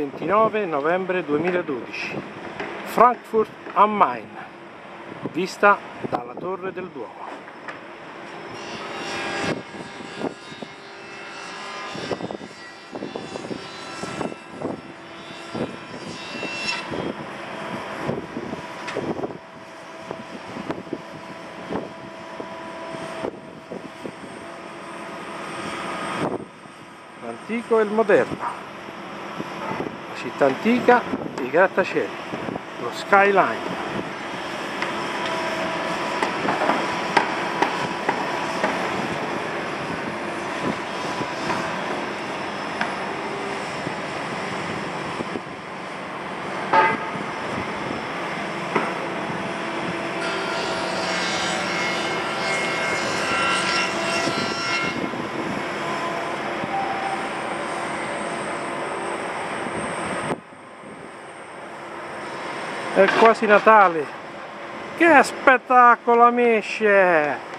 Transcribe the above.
29 novembre 2012, Frankfurt am Main, vista dalla Torre del Duomo. L'antico e il moderno, la città antica, i grattacieli, lo skyline. È quasi Natale! Che spettacolo, amici!